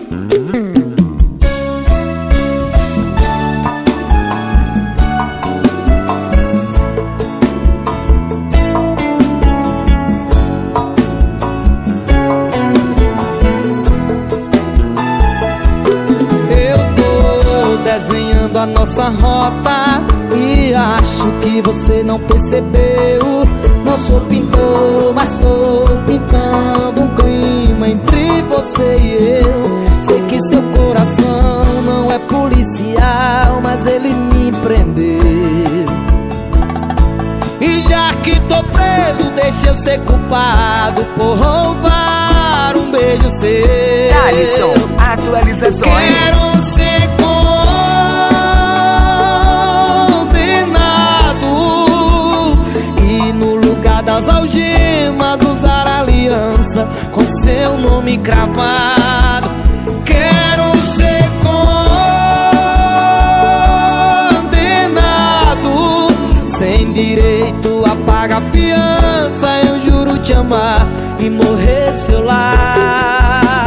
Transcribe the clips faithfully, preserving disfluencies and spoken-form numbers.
A nossa rota e acho que você não percebeu. Não sou pintor, mas estou pintando um clima entre você e eu. Sei que seu coração não é policial, mas ele me prendeu. E já que tô preso, deixa eu ser culpado por roubar um beijo seu. Thalisson, atualizações. Quero ser das algemas, usar aliança com seu nome cravado. Quero ser condenado, sem direito a pagar fiança. Eu juro te amar e morrer do seu lado.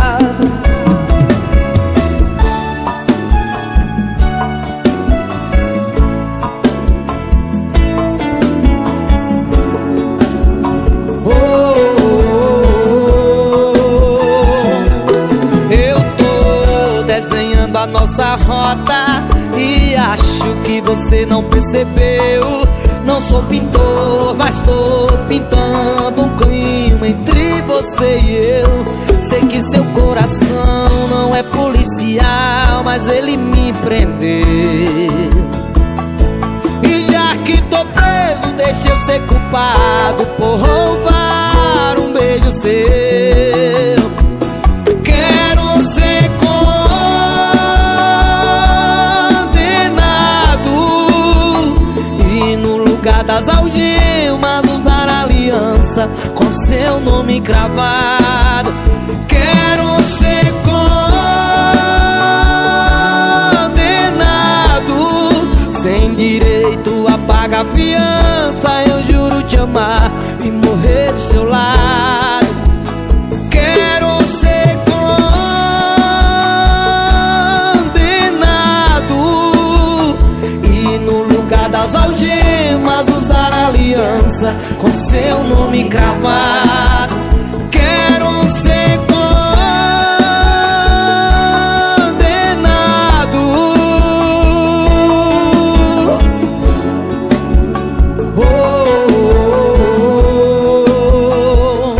A nossa rota e acho que você não percebeu. Não sou pintor, mas estou pintando um clima entre você e eu. Sei que seu coração não é policial, mas ele me prendeu. E já que tô preso, deixa eu ser culpado por roubar um beijo seu. Quero ser das algemas, usar aliança com seu nome cravado. Quero ser condenado, sem direito a pagar fiança. Eu juro te amar e morrer do seu lado. Quero ser condenado e no lugar das algemas usar aliança com seu nome cravado. Quero ser condenado. Oh, oh, oh.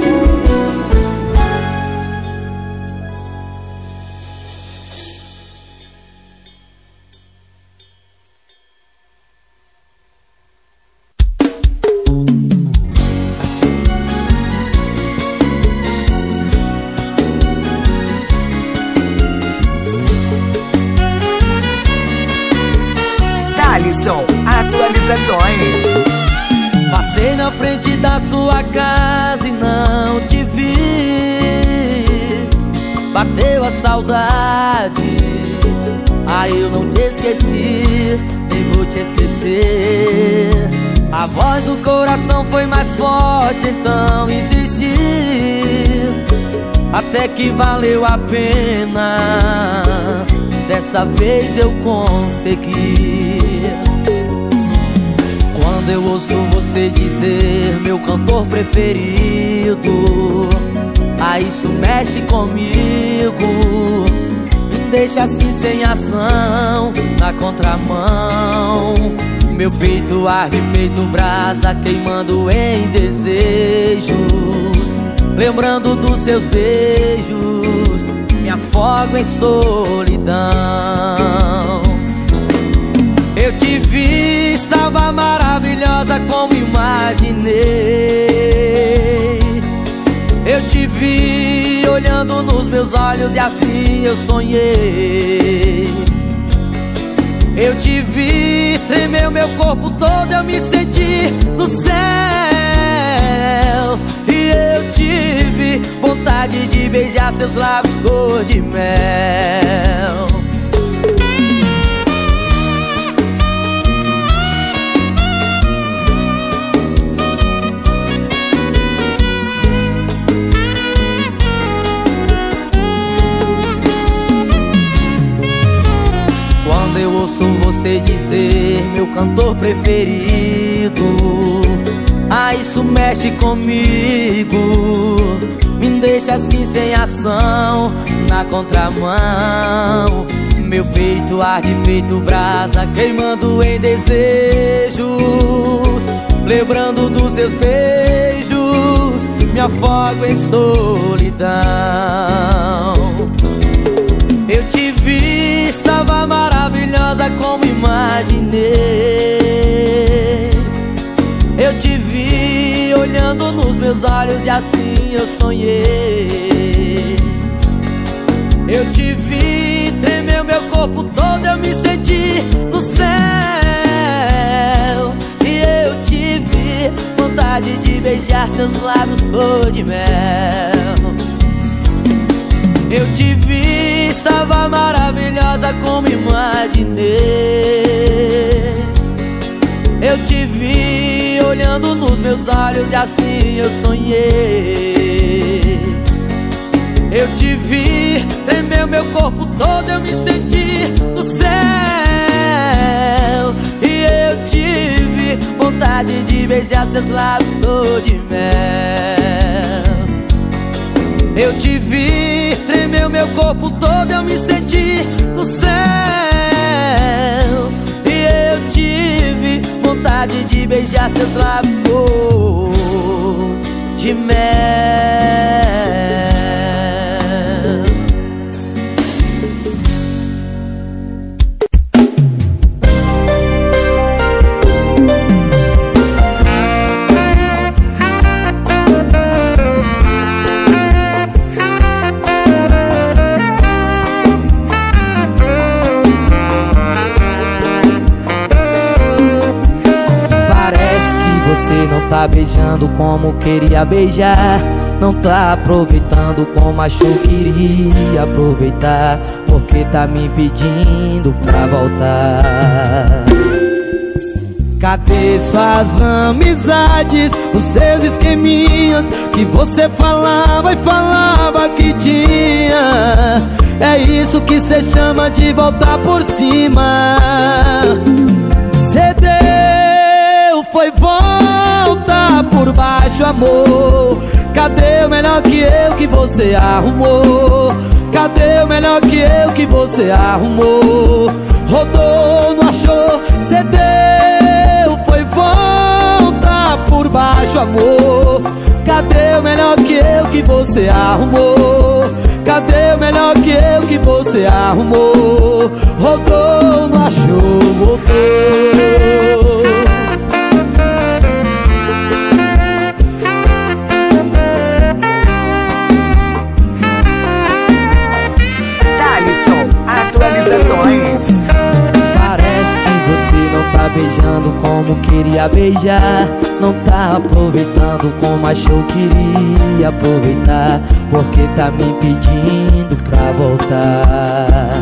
Thalisson, atualizações. Passei na frente da sua casa e não te vi. Bateu a saudade, ah, eu não te esqueci, nem vou te esquecer. A voz do coração foi mais forte, então insisti, até que valeu a pena. Dessa vez eu consegui. Quando eu ouço você dizer meu cantor preferido, ah, isso mexe comigo, me deixa assim sem ação, na contramão. Meu peito arde feito brasa, queimando em desejos, lembrando dos seus beijos, me afogo em solidão. Eu te vi, estava maravilhosa como imaginei. Eu te vi olhando nos meus olhos e assim eu sonhei. Eu te vi, tremeu meu corpo todo, eu me senti no céu. E eu tive vontade de beijar seus lábios cor de mel. ouço você dizer meu cantor preferido. Ah, isso mexe comigo, me deixa assim sem ação, na contramão. Meu peito arde feito brasa, queimando em desejos, lembrando dos seus beijos, me afogo em solidão. Eu te vi, estava maravilhosa como imaginei. Eu te vi olhando nos meus olhos e assim eu sonhei. Eu te vi, tremeu meu corpo todo, eu me senti no céu. E eu te vi, vontade de beijar seus lábios cor de mel. Eu te vi, estava maravilhosa como imaginei. Eu te vi olhando nos meus olhos e assim eu sonhei. Eu te vi, tremeu meu corpo todo, eu me senti no céu. E eu te vi, vontade de beijar seus lábios cor de mel. Eu te vi, tremeu meu corpo todo, eu me senti no céu. E eu te vi, vontade de beijar seus lábios cor de mel. Não tá beijando como queria beijar, não tá aproveitando como achou que iria aproveitar, porque tá me pedindo pra voltar. Cadê suas amizades, os seus esqueminhas que você falava e falava que tinha? É isso que cê chama de voltar por cima. Cê deu, foi volta por baixo, amor. Cadê o melhor que eu que você arrumou? Cadê o melhor que eu que você arrumou? Rodou, não achou, cê deu, foi volta por baixo, amor. Cadê o melhor que eu que você arrumou? Cadê o melhor que eu que você arrumou? Rodou, não achou, voltou. Atualizações. Parece que você não tá beijando como queria beijar, não tá aproveitando como achou que iria aproveitar, porque tá me pedindo pra voltar.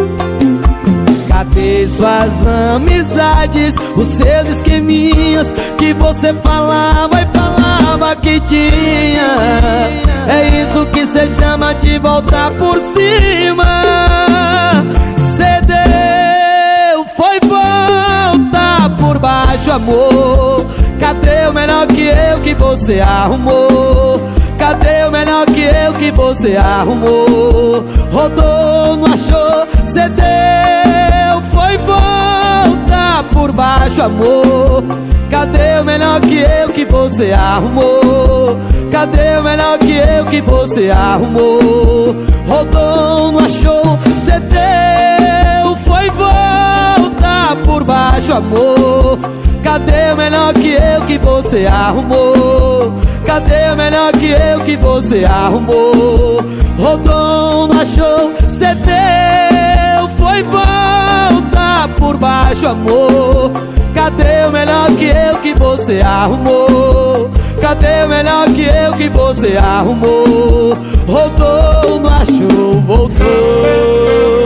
Cadê suas amizades, os seus esqueminhas que você falava e falava que tinha? É isso que cê chama de voltar por cima. Cê deu, foi volta por baixo, amor. Cadê o melhor que eu que você arrumou? Cadê o melhor que eu que você arrumou? Rodou, não achou, cê deu, foi volta por baixo, amor. Cadê o melhor que eu que você arrumou? Cadê o melhor que eu que você arrumou? Rodou, não achou, cê deu, foi volta por baixo, amor. Cadê o melhor que eu que você arrumou? Cadê o melhor que eu que você arrumou? Rodou, não achou, cê deu, foi volta por baixo, amor. Cadê o melhor que eu que você arrumou? Cadê o melhor que eu que você arrumou? Rodou, não achou, voltou.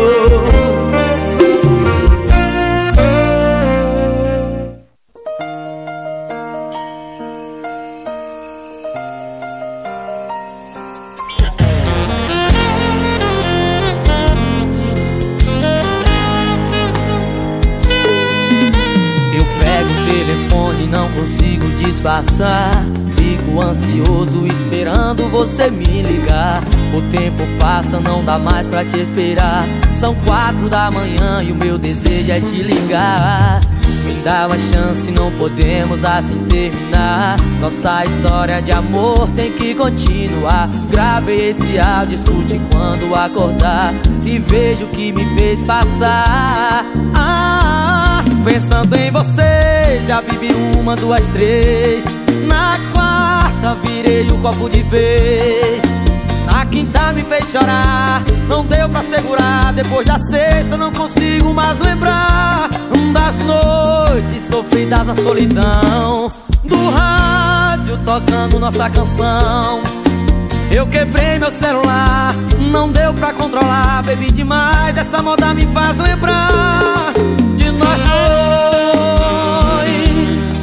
disfarçar. Fico ansioso esperando você me ligar. O tempo passa, não dá mais pra te esperar. São quatro da manhã e o meu desejo é te ligar. Me dá uma chance, não podemos assim terminar. Nossa história de amor tem que continuar. Gravei esse áudio, escute quando acordar e veja o que me fez passar. Ah, pensando em você, já bebi uma, duas, três. Na quarta virei o copo de vez. Na quinta me fez chorar, não deu pra segurar. Depois da sexta não consigo mais lembrar das noites sofridas na solidão, do rádio tocando nossa canção. Eu quebrei meu celular, não deu pra controlar. Bebi demais, essa moda me faz lembrar de nós dois.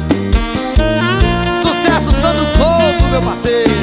Sucesso Sandro Couto, meu parceiro.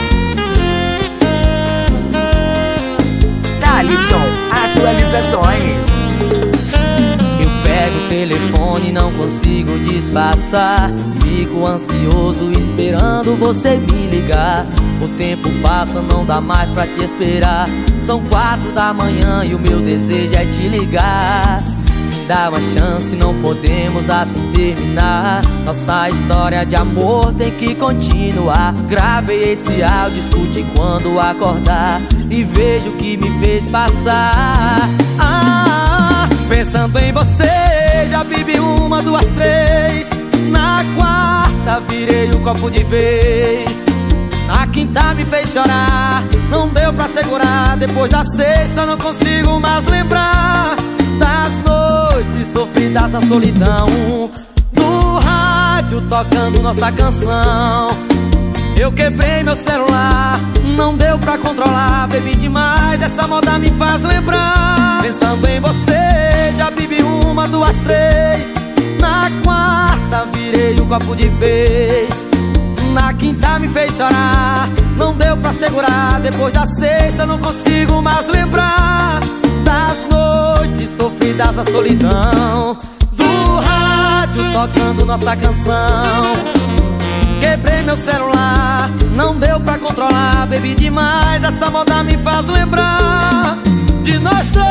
Thalisson, atualizações. Eu pego o telefone e não consigo disfarçar. Fico ansioso esperando você me ligar. O tempo passa, não dá mais pra te esperar. São quatro da manhã e o meu desejo é te ligar. Me dá uma chance, não podemos assim terminar. Nossa história de amor tem que continuar. Gravei esse áudio, escute quando acordar e veja o que me fez passar. Ah, pensando em você, já bebi uma, duas, três. Na quarta virei o copo de vez. Na quinta me fez chorar, não deu pra segurar. Depois da sexta não consigo mais lembrar das noites sofridas na solidão, do rádio tocando nossa canção. Eu quebrei meu celular, não deu pra controlar. Bebi demais, essa moda me faz lembrar. Pensando em você, já bebi uma, duas, três. Na quarta virei o copo de vez. Na quinta me fez chorar, não deu pra segurar. Depois da sexta não consigo mais lembrar das noites sofridas na solidão, do rádio tocando nossa canção. Quebrei meu celular, não deu pra controlar. Bebi demais, essa moda me faz lembrar de nós dois.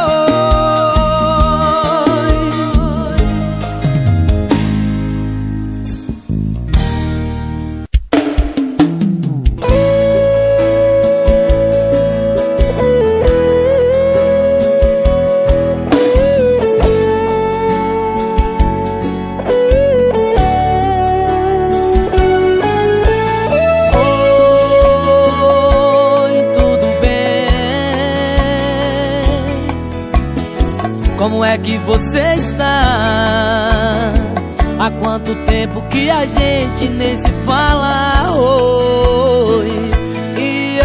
Como é que você está? Há quanto tempo que a gente nem se fala? Oi, e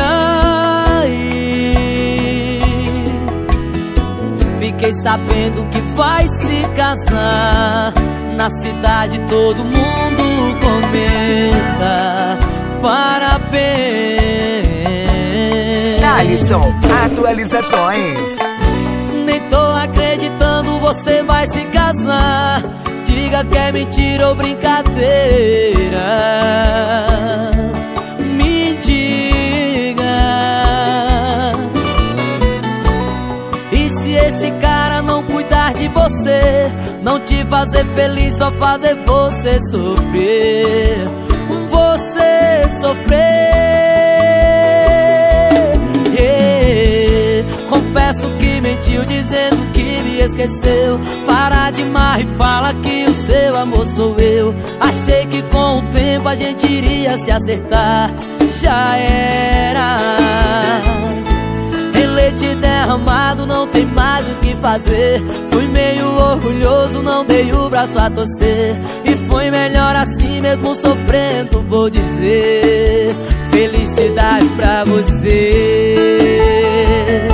aí? Fiquei sabendo que vai se casar. Na cidade todo mundo comenta. Parabéns. Thalisson, atualizações. Nem tô acreditando, você vai se casar. Diga que é mentira ou brincadeira. Me diga. E se esse cara não cuidar de você, não te fazer feliz, só fazer você sofrer, você sofrer. Confesso que mentiu dizendo que me esqueceu. Para de mar e fala que o seu amor sou eu. Achei que com o tempo a gente iria se acertar. Já era. Em leite derramado não tem mais o que fazer. Fui meio orgulhoso, não dei o braço a torcer. E foi melhor assim mesmo sofrendo, vou dizer. Felicidades pra você.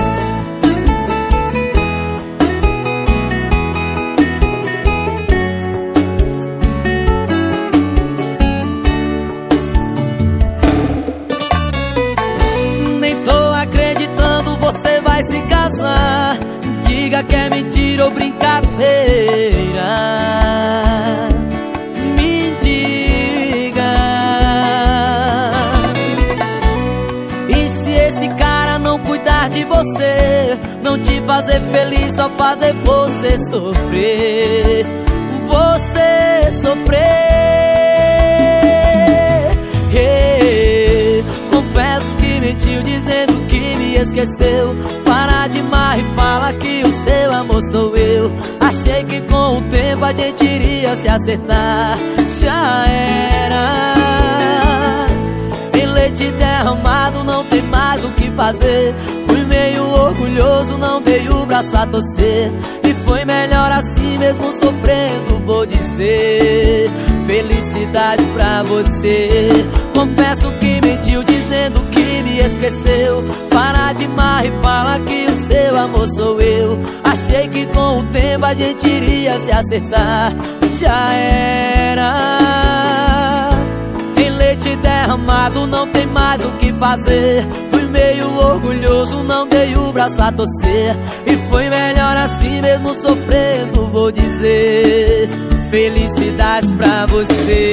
Diga que é mentira ou brincadeira. Me diga. você, não te fazer feliz, só fazer você sofrer. Você sofrer. Yeah. Confesso que mentiu dizendo que me esqueceu. Para de mar e fala que o seu amor sou eu. Achei que com o tempo a gente iria se acertar. Já era. Em leite derramado não tem mais o que fazer. Fui meio orgulhoso, não dei o braço a torcer. E foi melhor assim mesmo sofrendo, vou dizer. Felicidades pra você. Confesso que mentiu dizendo que me esqueceu. Para de mar e fala que o seu amor sou eu. Achei que com o tempo a gente iria se acertar. Já era. Em leite derramado não tem mais o que fazer. Fui meio orgulhoso, não dei o braço a torcer. E foi melhor assim mesmo sofrendo, vou dizer. Felicidades pra você.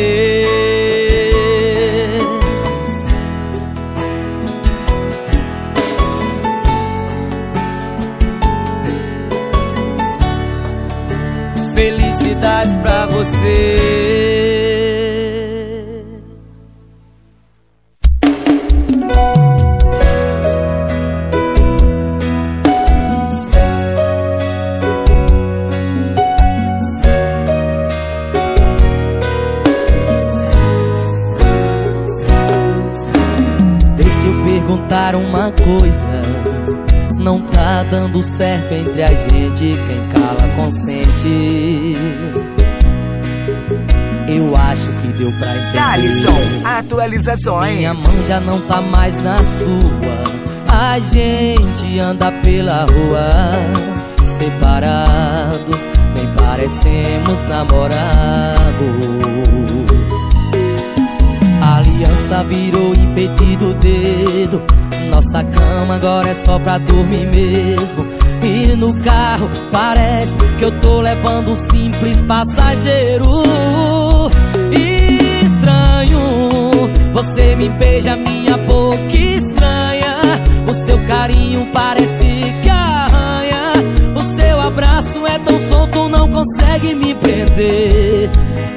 Felicidades pra você. Perguntar uma coisa, não tá dando certo entre a gente, quem cala consente. Eu acho que deu pra entender. Thalisson, atualizações. Minha mão já não tá mais na sua. A gente anda pela rua separados, nem parecemos namorados. A aliança virou enfeite do dedo. Nossa cama agora é só pra dormir mesmo. E no carro parece que eu tô levando um simples passageiro. Estranho, você me beija, minha boca estranha. O seu carinho parece que arranha. O seu abraço é tão solto, não consegue me prender.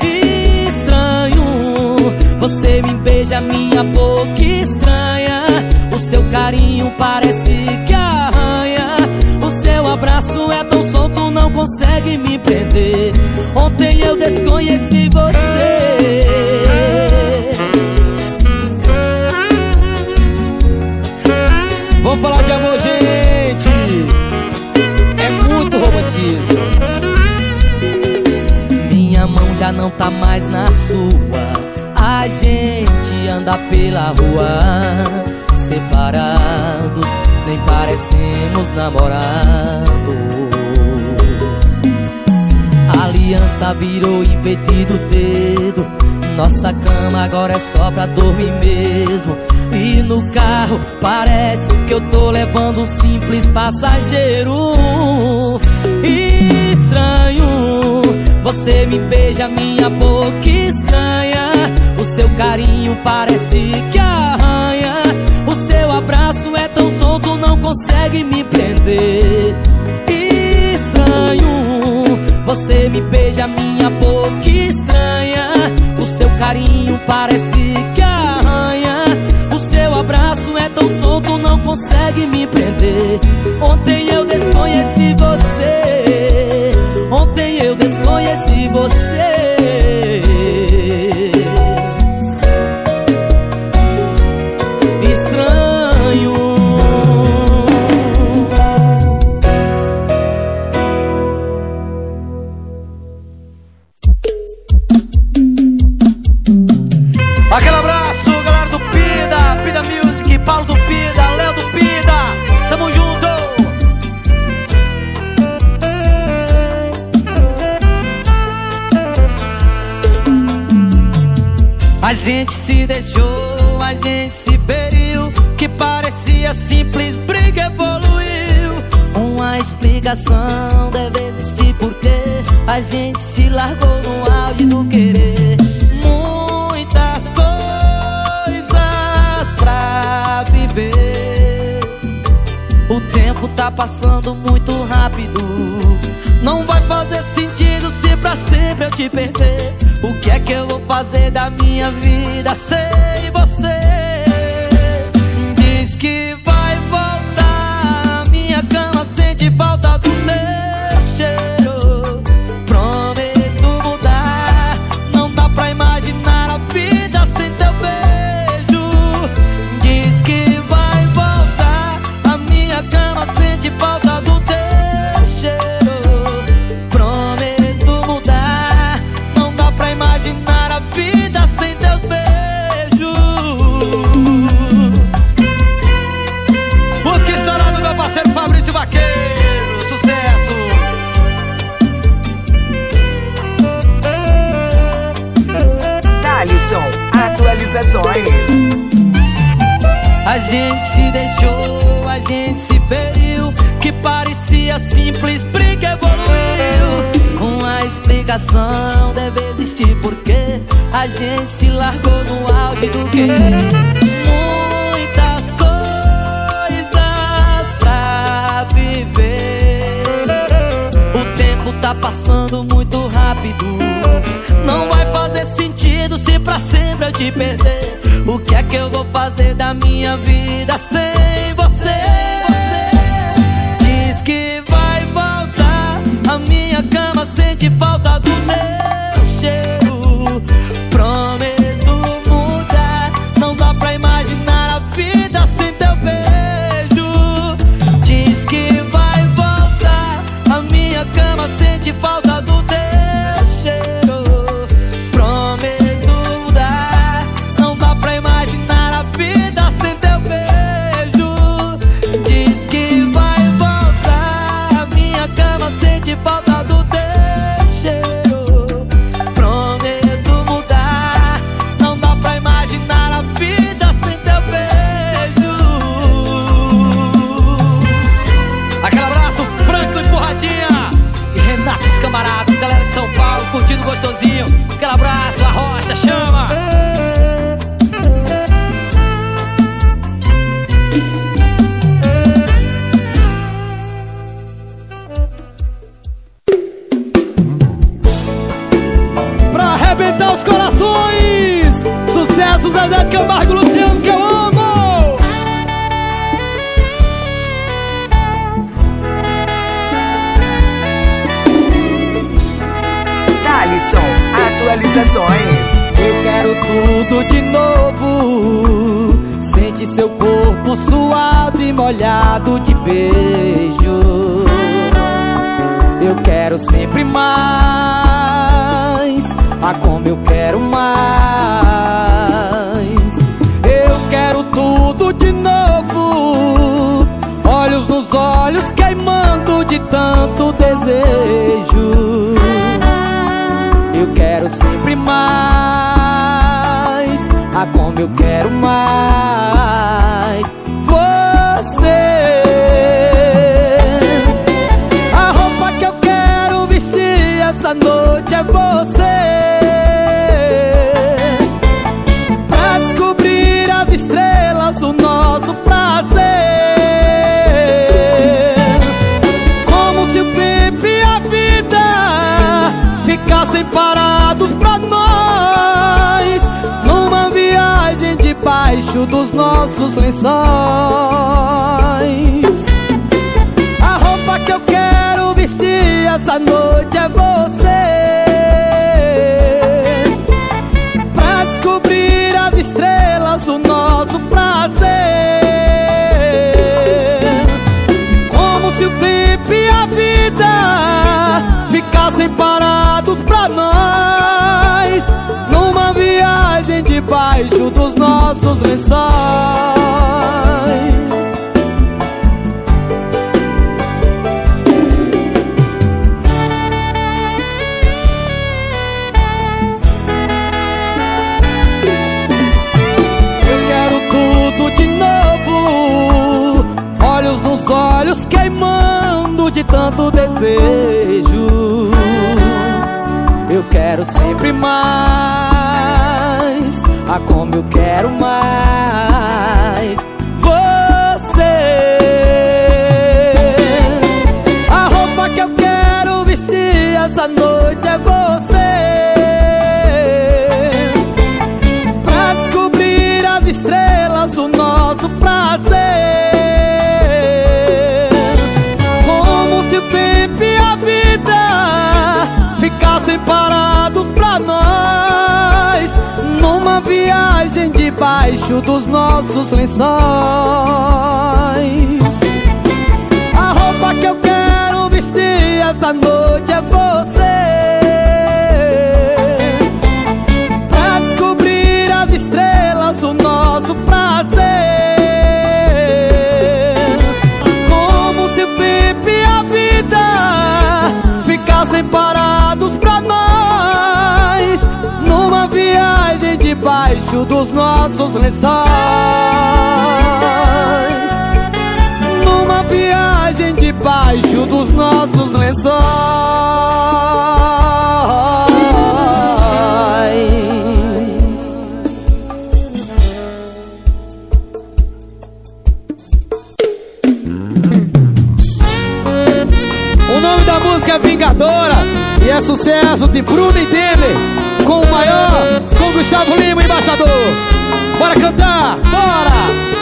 Estranho, você me beija, minha boca estranha. O seu carinho parece que arranha. O seu abraço é tão solto, não consegue me prender. Ontem eu desconheci você. Vamos falar de amor, gente. É muito romantismo. Minha mão já não tá mais na sua. A gente anda pela rua separados, nem parecemos namorados. A aliança virou enfeite do dedo. Nossa cama agora é só pra dormir mesmo. E no carro parece que eu tô levando um simples passageiro. Estranho, você me beija, minha boca estranha. O seu carinho parece que arranha. O seu abraço é tão solto, não consegue me prender. Estranho, você me beija, minha boca estranha. O seu carinho parece que arranha. O seu abraço é tão solto, não consegue me prender. Ontem eu desconheci você. Ontem eu desconheci você. Aquele abraço, galera do Pida, Pida Music, Paulo do Pida, Léo do Pida, tamo junto! A gente se deixou, a gente se feriu. Que parecia simples, briga evoluiu. Uma explicação deve existir, porque a gente se largou no auge do querer. Muitas coisas pra viver. O tempo tá passando muito rápido. Não vai fazer sentido se pra sempre eu te perder. O que é que eu vou fazer da minha vida sem você? Diz que vai voltar, minha cama sente falta do teu cheiro. Prometo mudar, não dá pra imaginar a vida sem teu beijo. Diz que vai voltar, a minha cama sente falta do teu cheiro. Prometo mudar, não dá pra imaginar a vida sem teus beijos. Música estourada do meu parceiro Fabrício Vaqueiro, sucesso. Thalisson, atualizações. A gente se deixou, a gente se feriu. Que parecia simples, briga evoluiu. Uma explicação deve existir, porque a gente se largou no auge do querer. Muitas coisas pra viver. O tempo tá passando muito rápido. Não vai fazer sentido se pra sempre eu te perder. O que é que eu vou fazer da minha vida sem você? Diz que vai voltar, a minha cama sente falta do teu cheiro. Prometo mudar, não dá pra imaginar a vida sem teu beijo. Diz que vai voltar, a minha cama sente falta do teu cheiro. Prometo mudar, não dá pra imaginar a vida sem teu beijo. Diz que vai voltar, a minha cama sente falta do teu cheiro. Prometo mudar, não dá pra imaginar a vida sem teu beijo. Aquele abraço, Franklin Porradinha e Renato, os camaradas, galera de São Paulo, curtindo gostosinho. Aquele abraço, a Rocha, chama! Pra arrebentar os corações, sucesso Zezé de Camargo e Luciano, que eu amo. Thalisson, atualizações. Eu quero tudo de novo. Sente seu corpo suado e molhado de beijo. Eu quero sempre mais. Ah, como eu quero mais. Eu quero tudo de novo. Olhos nos olhos queimando de tanto desejo. Eu quero sempre mais. Ah, como eu quero mais você. A roupa que eu quero vestir essa noite é você. Pra descobrir as estrelas do nosso prazer. Como se o tempo e a vida ficassem parados pra nós, numa viagem debaixo dos nossos lençóis. A roupa que eu quero vestir essa noite é você. Pra descobrir as estrelas do nosso prazer. Como se o tempo e a vida ficassem parados pra nós, numa viagem debaixo dos nossos lençóis. Eu quero tudo de novo. Olhos nos olhos queimando de tanto desejo. Eu quero sempre mais. Ah, como eu quero mais você. debaixo dos nossos lençóis. A roupa que eu quero vestir essa noite é você, pra descobrir as estrelas do nosso prazer. Como se o tempo e a vida ficassem parados pra nós, numa viagem debaixo dos nossos lençóis. Numa viagem debaixo dos nossos lençóis. O nome da música é Vingadora e é sucesso de Bruno e Denner, com o maior, com Gustavo Lima, embaixador. Bora cantar, bora!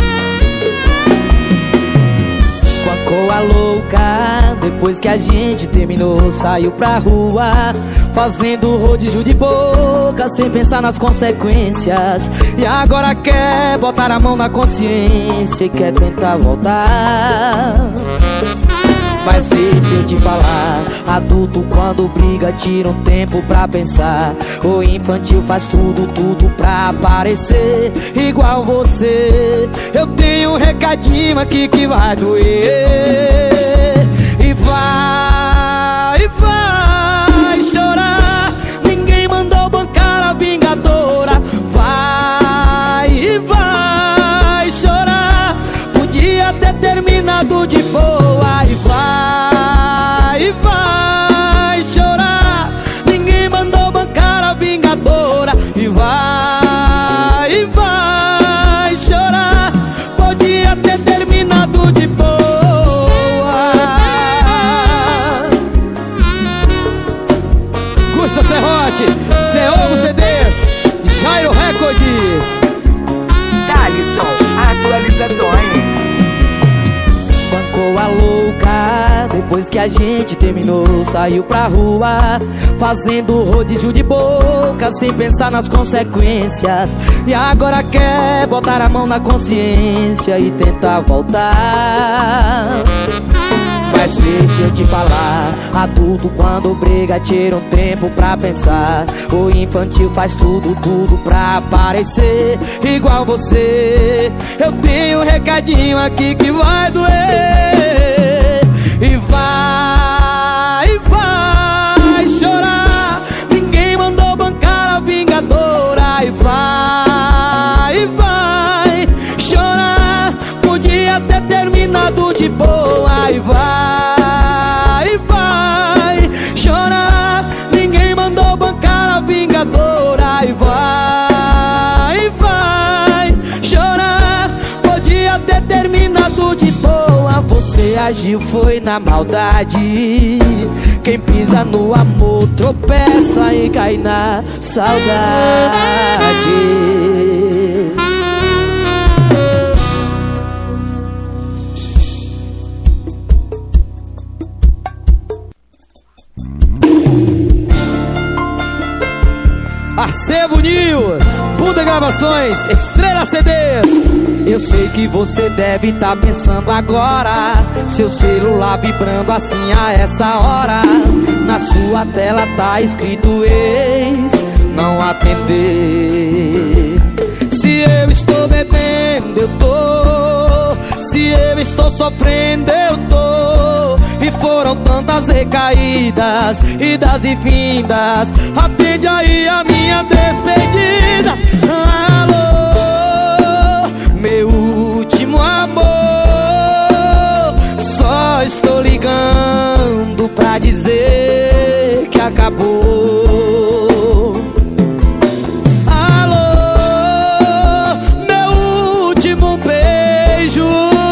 Com a louca, depois que a gente terminou, saiu pra rua, fazendo rodízio de boca, sem pensar nas consequências. E agora quer botar a mão na consciência e quer tentar voltar. Mas deixa eu te falar, adulto quando briga tira um tempo pra pensar. O infantil faz tudo, tudo pra aparecer igual você. Eu tenho um recadinho aqui que vai doer. E vai, vai chorar, ninguém mandou bancar a vingadora. Vai, vai chorar, podia ter terminado de boa. E vai, vai chorar, ninguém mandou bancar a vingadora. E vai, vai chorar, podia ter terminado de boa. Gusta Serrote, Ceogo C Ds, Jairo Records. Thalisson, atualizações. Bancou a louca, depois que a gente terminou, saiu pra rua, fazendo rodízio de boca, sem pensar nas consequências. E agora quer botar a mão na consciência e tentar voltar. Mas deixa eu te falar, adulto quando briga tira um tempo pra pensar. O infantil faz tudo, tudo pra aparecer igual você. Eu tenho um recadinho aqui que vai doer. E vai, vai chorar, ninguém mandou bancar a vingadora. E vai, vai chorar, podia ter terminado de boa. E vai, vai chorar, ninguém mandou bancar a vingadora. E vai, vai chorar, podia ter terminado de boa. Você agiu foi na maldade, quem pisa no amor tropeça e cai na saudade. Arcebo News, Buda Gravações, Estrela C Ds. Eu sei que você deve estar tá pensando agora, seu celular vibrando assim a essa hora. Na sua tela tá escrito ex, não atender. Se eu estou bebendo, eu tô. Se eu estou sofrendo, eu tô. E foram tantas recaídas, idas e vindas. Atende aí a minha despedida. Alô, meu último amor, só estou ligando pra dizer que acabou. Alô, meu último beijo,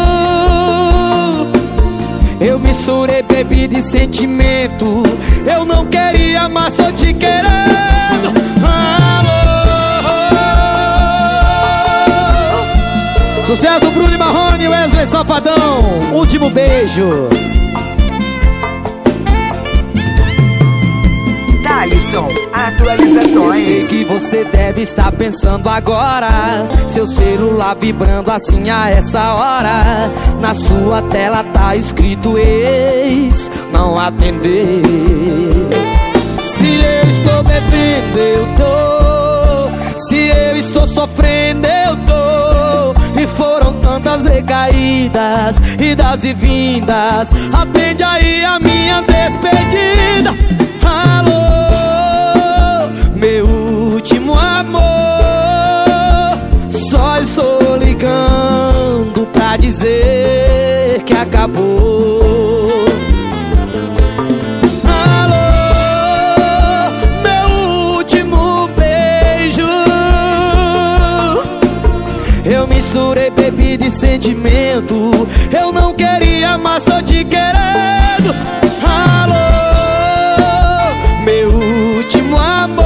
eu misturei bebida e sentimento. Eu não queria, mas tô te querendo. Alô. Sucesso Bruno e Marrone, Wesley Safadão. Último beijo. Thalisson, Eu atualizações. sei que você deve estar pensando agora, seu celular vibrando assim a essa hora. Na sua tela tá escrito ex, não atender. Se eu estou bebendo, eu tô. Se eu estou sofrendo, eu tô. E foram tantas recaídas, idas e vindas. Atende aí a minha despedida. Alô, meu último amor. Só estou ligando pra dizer que acabou. Alô, meu último beijo. Eu misturei bebida e sentimento. Eu não queria, mas tô te querendo. Alô, meu último amor.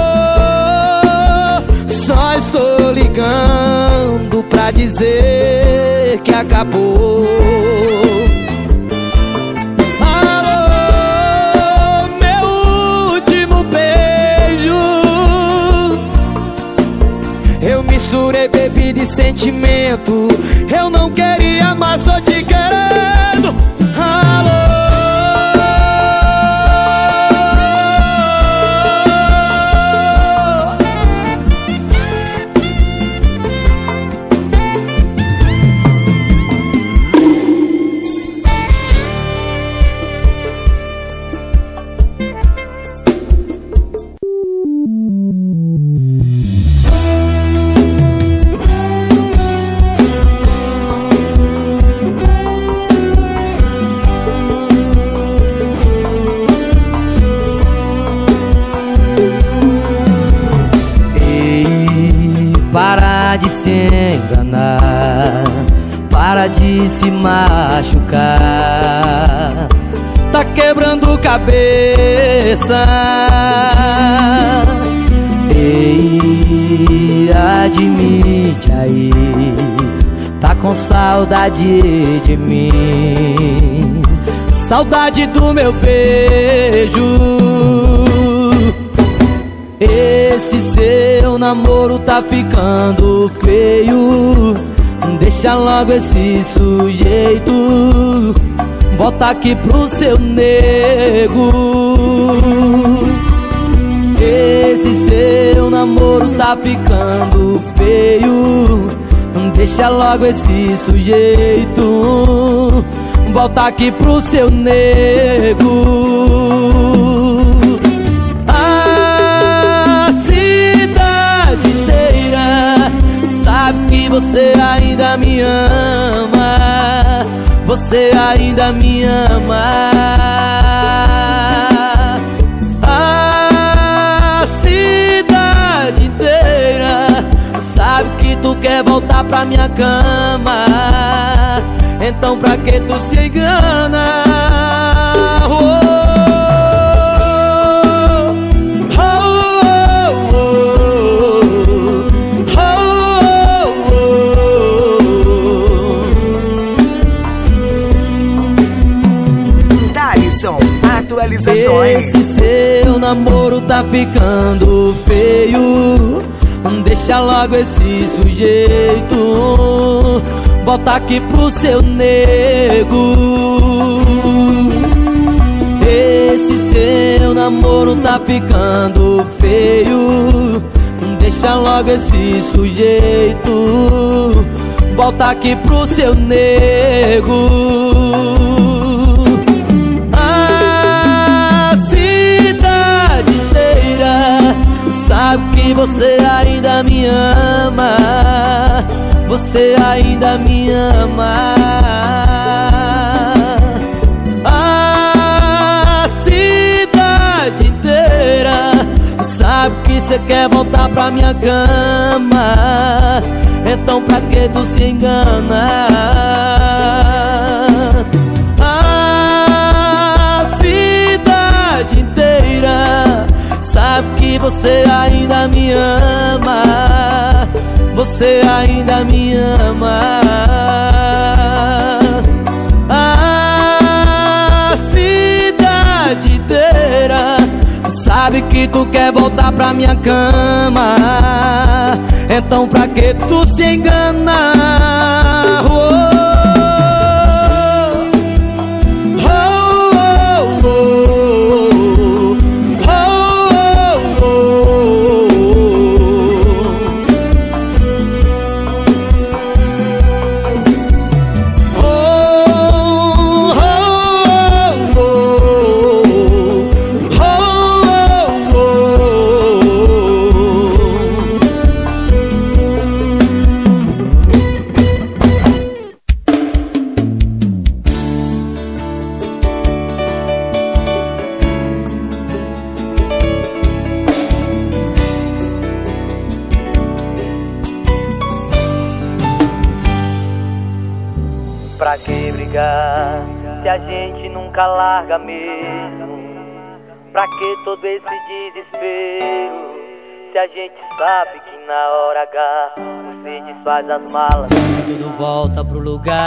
Só estou ligando pra dizer que acabou. Alô, meu último beijo. Eu misturei bebida e sentimento. Eu não queria, mas tô te querendo. Alô. Para de se enganar, para de se machucar. Tá quebrando cabeça. Ei, admite aí, tá com saudade de mim. Saudade do meu beijo. Esse seu namoro tá ficando feio. Deixa logo esse sujeito. Volta aqui pro seu nego. Esse seu namoro tá ficando feio. Deixa logo esse sujeito. Volta aqui pro seu nego. Sabe que você ainda me ama. Você ainda me ama. A cidade inteira sabe que tu quer voltar pra minha cama. Então pra que tu se engana? Oh. Atualizações. Esse seu namoro tá ficando feio. Deixa logo esse sujeito. Volta aqui pro seu nego. Esse seu namoro tá ficando feio. Deixa logo esse sujeito. Volta aqui pro seu nego. Sabe que você ainda me ama. Você ainda me ama. A cidade inteira sabe que você quer voltar pra minha cama. Então pra que tu se engana? A cidade inteira sabe que você ainda me ama. Você ainda me ama. A cidade inteira sabe que que tu quer voltar pra minha cama. Então pra que tu se engana? Oh. Pra que brigar se a gente nunca larga mesmo? Pra que todo esse desespero se a gente sabe que na hora H você desfaz as malas e tudo volta pro lugar?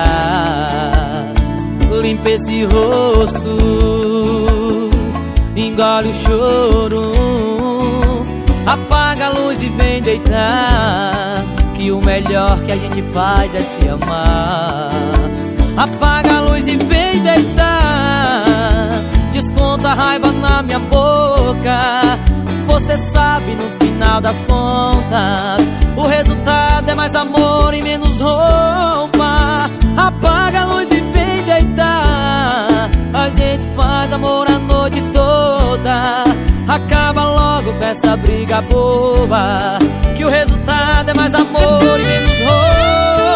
Limpa esse rosto, engole o choro, apaga a luz e vem deitar, que o melhor que a gente faz é se amar. Apaga a luz e vem deitar, desconta a raiva na minha boca. Você sabe, no final das contas, o resultado é mais amor e menos roupa. Apaga a luz e vem deitar, a gente faz amor a noite toda. Acaba logo com essa briga boba, que o resultado é mais amor e menos roupa.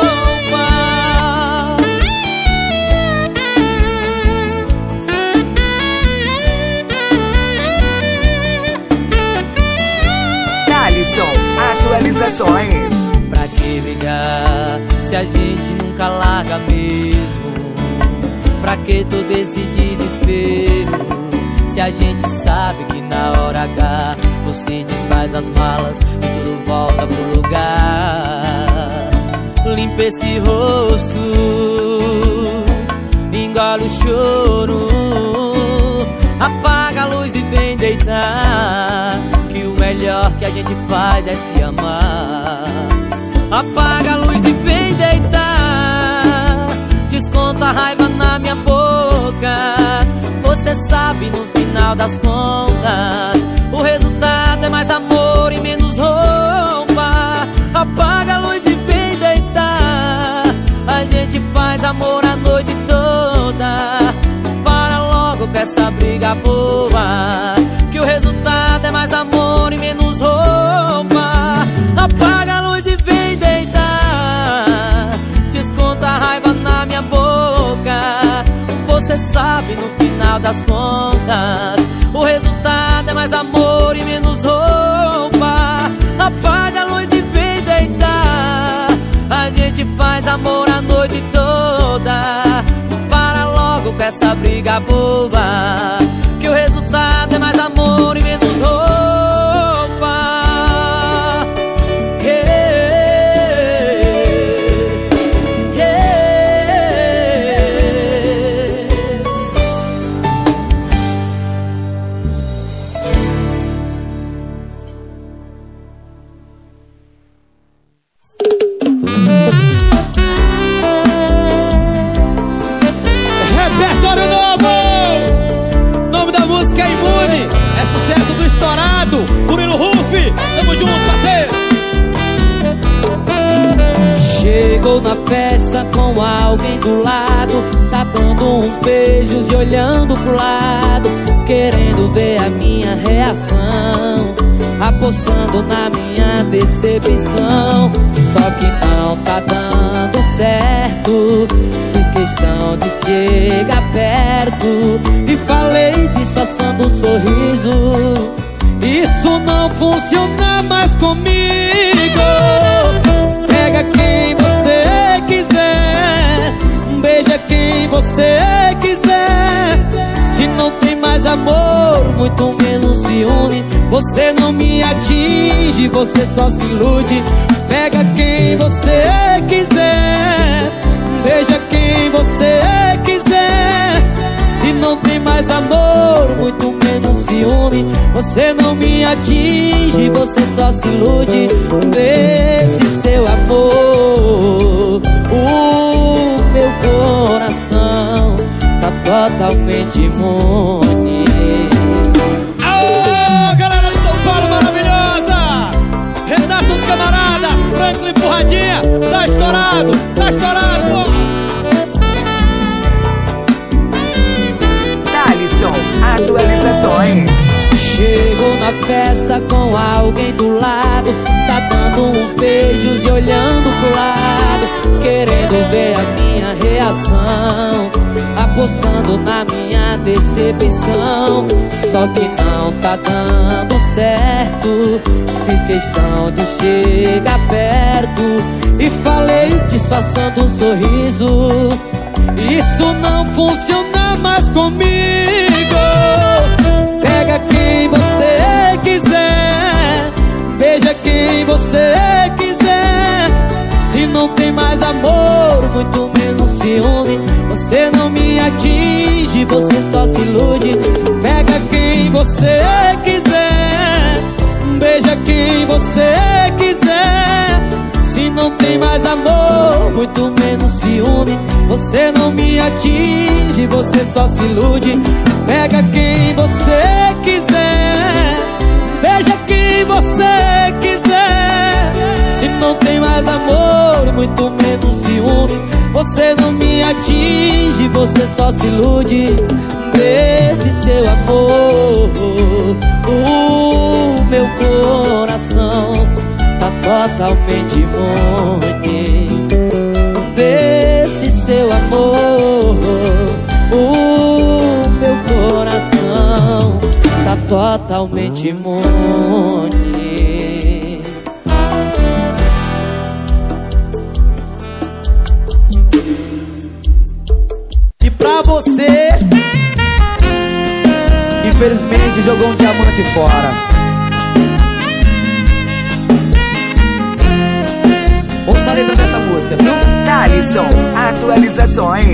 Atualizações. Pra que brigar se a gente nunca larga mesmo? Pra que todo esse desespero se a gente sabe que na hora H você desfaz as malas e tudo volta pro lugar? Limpa esse rosto, engole o choro, apaga a luz e vem deitar, que o melhor que a gente faz é se amar. Apaga a luz e vem deitar, desconta a raiva na minha boca. Você sabe, no final das contas, o resultado é mais amor e menos roupa. Apaga a luz e vem deitar, a gente faz amor a noite toda. Para logo com essa briga boa, que o resultado é mais amor e menos roupa. Apaga a luz e vem deitar, desconta a raiva na minha boca. Você sabe, no final das contas, o resultado é mais amor e menos roupa. Apaga a luz e vem deitar, a gente faz amor a noite toda. Para logo com essa briga boba, que o resultado é mais amor e menos roupa. Repertório novo! O nome da música é Imune, é sucesso do estourado Murilo Rufi. Tamo junto, parceiro! Chegou na festa com alguém do lado, tá dando uns beijos e olhando pro lado, querendo ver a minha reação, apostando na minha decepção. Só que não tá dando certo, fiz questão de chegar perto e falei disfarçando um sorriso. Isso não funciona mais comigo. Pega quem você quiser, beija quem você quiser. Se não tem mais amor, muito menos ciúme, você não me atinge, você só se ilude. Pega quem você quiser, beija quem você quiser. Se não tem mais amor, muito menos ciúme, ciúme. Você não me atinge, você só se ilude desse seu amor. O meu coração tá totalmente imune. Aô, galera de São Paulo maravilhosa! Renato, os camaradas, Franklin Porradinha, tá estourado, tá estourado, pô! Thalisson, atualizações. Chegou na festa com alguém do lado, tá dando uns beijos e olhando pro lado, querendo ver a minha reação, apostando na minha decepção. Só que não tá dando certo. Fiz questão de chegar perto e falei disfarçando um sorriso: isso não funciona mais comigo. Pega quem você quiser, beija quem você quiser. Se não tem mais amor, muito menos ciúme. Você não me atinge, você só se ilude. Pega quem você quiser, beija quem você quiser. Se não tem mais amor, muito menos ciúme. Você não me atinge, você só se ilude. Pega quem você quiser, beija quem você quiser. Se não tem mais amor, muito menos ciúmes. Você não me atinge, você só se ilude desse seu amor. O meu coração tá totalmente imune desse seu amor. O meu coração tá totalmente imune. E pra você, infelizmente jogou um diamante fora. Ouça a letra dessa música, viu? Thalisson, atualizações.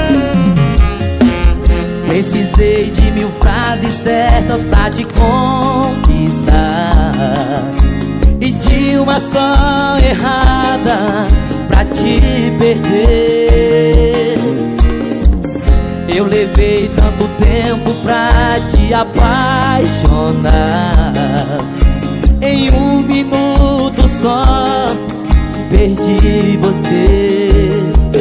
Precisei de mil frases certas pra te conquistar e de uma só errada pra te perder. Eu levei tanto tempo pra te apaixonar. Em um minuto só perdi você.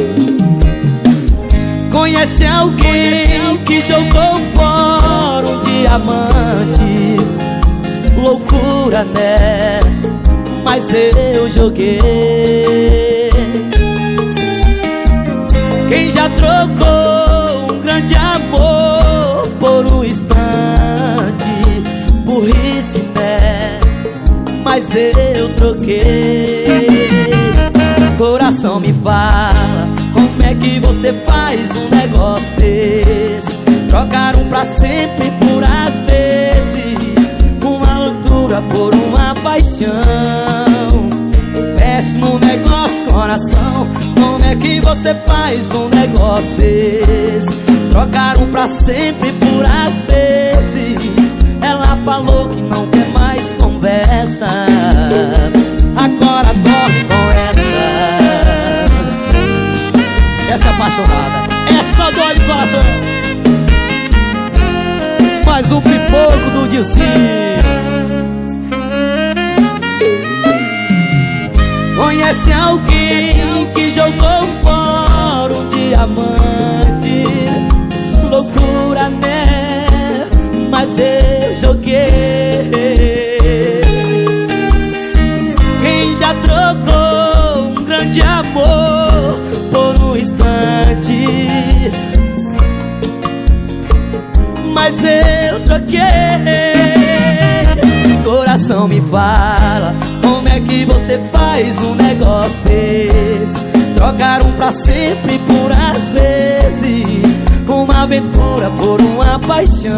Conhece alguém que jogou fora um diamante? Loucura, né? Mas eu joguei. Quem já trocou um grande amor por um instante? Burrice, né? Mas eu troquei. Coração me fala, como é que você faz um negócio desse? Trocar um pra sempre por às vezes, uma loucura por uma paixão. Péssimo negócio, coração, como é que você faz um negócio desse? Trocar um pra sempre por às vezes. Ela falou que não quer mais conversa, agora dorme com essa. Essa é apaixonada, essa dói de coração. Mais um pipoco do Dilcinho. Conhece alguém que jogou fora um diamante? Loucura, né? Mas eu joguei. Quem já trocou um grande amor por um instante? Mas eu troquei. Coração me fala, como é que você faz um negócio desse? Trocar um pra sempre por às vezes, uma aventura por uma paixão.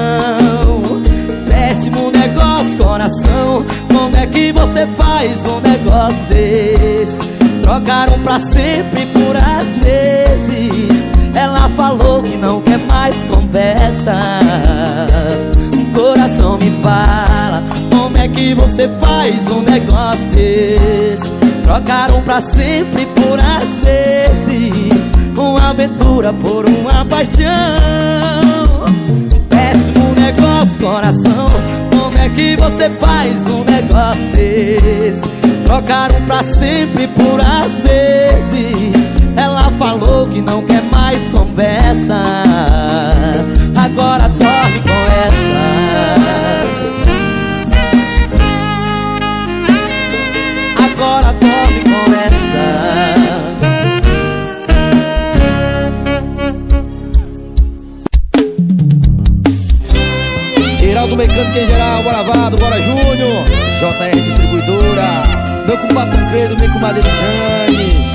Péssimo negócio, coração, como é que você faz um negócio desse? Trocar um pra sempre por às vezes. Ela falou que não quer mais conversa. Coração coração me fala, como é que você faz um negócio desse? Trocaram pra sempre por às vezes, uma aventura por uma paixão. Péssimo negócio, coração, como é que você faz um negócio desse? Trocaram pra sempre por às vezes. Ela falou que não quer mais conversa, agora dorme com essa. Agora dorme com essa. Geraldo Mecânico em geral, bora Vado, bora Júnior, J R Distribuidora, meu compadre Tancredo, meu comadre Jane.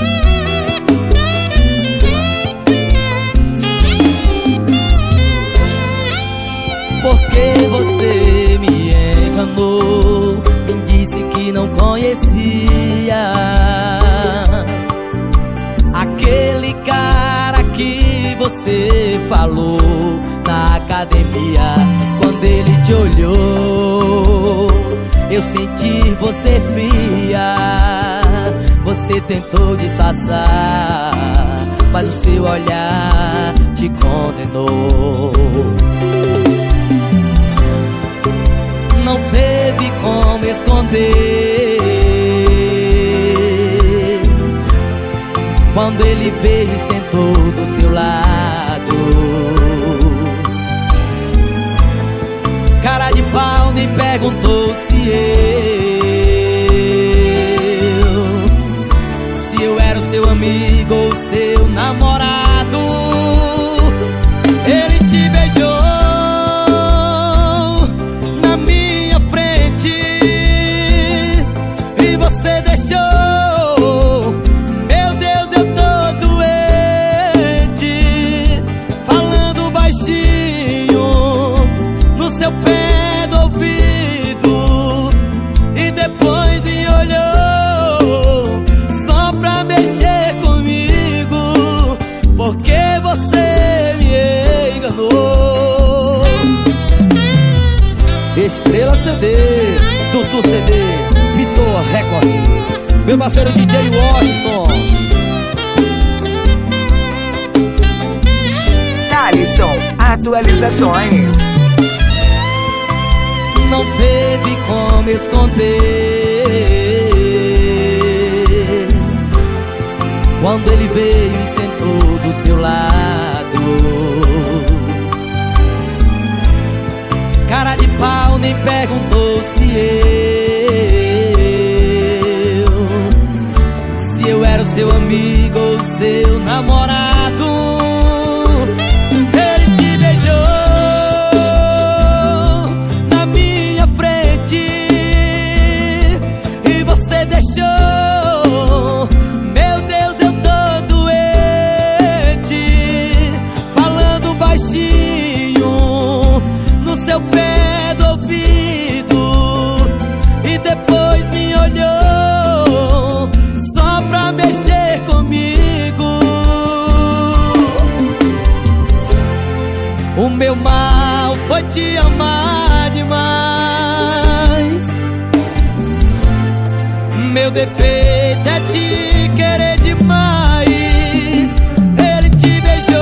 Porque você me enganou, me disse que não conhecia aquele cara que você falou na academia. Quando ele te olhou, eu senti você fria. Você tentou disfarçar, mas o seu olhar te condenou. Não teve como esconder quando ele veio e sentou do teu lado. Cara de pau nem perguntou se eu Se eu era o seu amigo ou seu namorado. Ele te beijou e você deixou. Meu Deus, eu tô doente, falando baixinho no seu pé do ouvido. E depois me olhou só pra mexer comigo, porque você me enganou. Estrela C D, Tutu C Ds, Vitor Record, meu parceiro D J Washington. Alisson, atualizações. Não teve como esconder quando ele veio e sentou do teu lado. Cara de pau nem perguntou se eu Se eu era o seu amigo ou seu namorado. Ele te beijou na minha frente e você deixou. Meu Deus, eu tô doente, falando baixinho no seu pé do ouvido. E depois me olhou só pra mexer comigo. O meu mal foi te amar demais. Meu defeito é te querer demais. Ele te beijou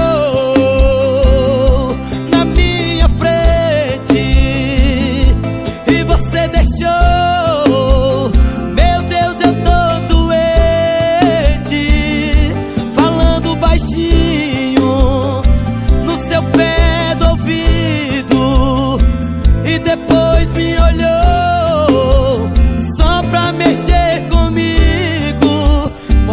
na minha frente e você deixou. Meu Deus, eu tô doente, falando baixinho no seu pé do ouvido. E depois me olhou só pra mexer comigo,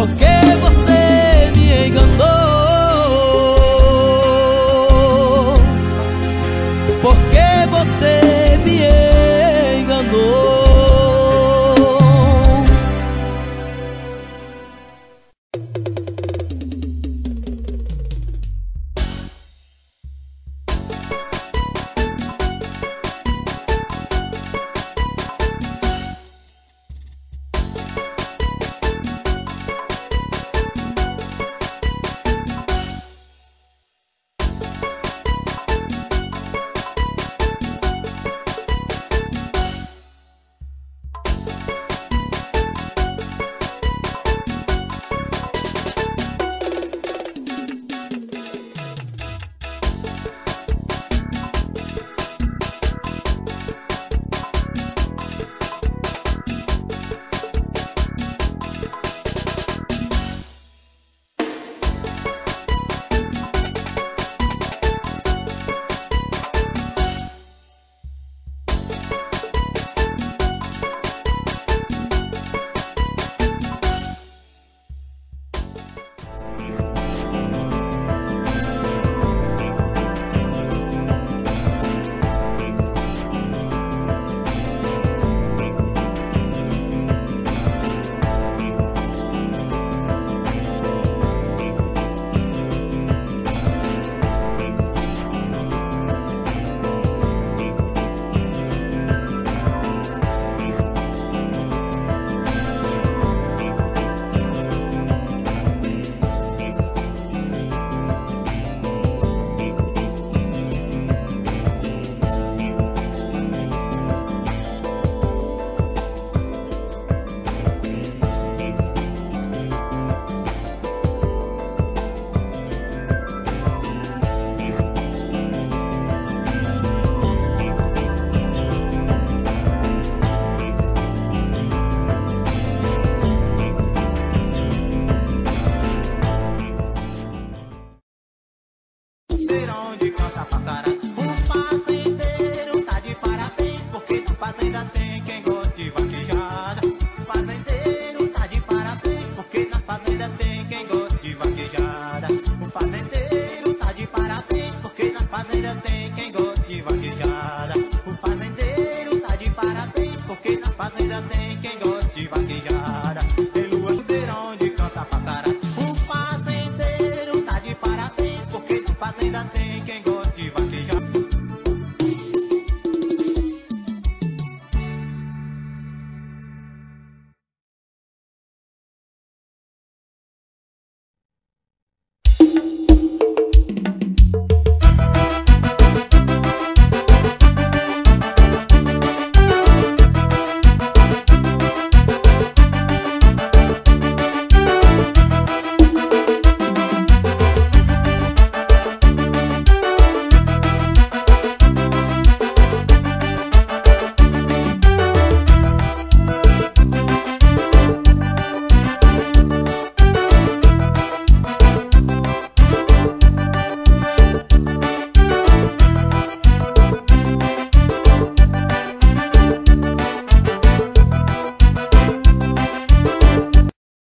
onde canta passarada.